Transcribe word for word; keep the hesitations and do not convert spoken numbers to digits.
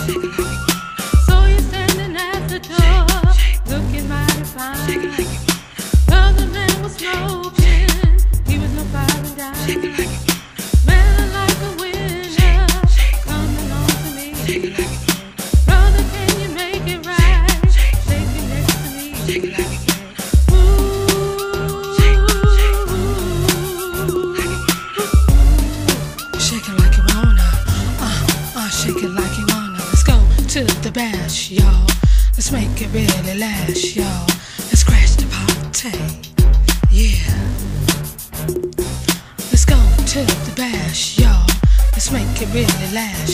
So you're standing at the door, looking mighty fine. Other man was smoking, he was no five dime. Smelling like a winner, come along to me. Brother, can you make it right? Shake it next to me. Shake it like you wanna, uh, uh, shake it like you wanna. Let's go to the bash, y'all. Let's make it really last, y'all. Let's crash the party, yeah. Let's go to the bash, y'all. Let's make it really last.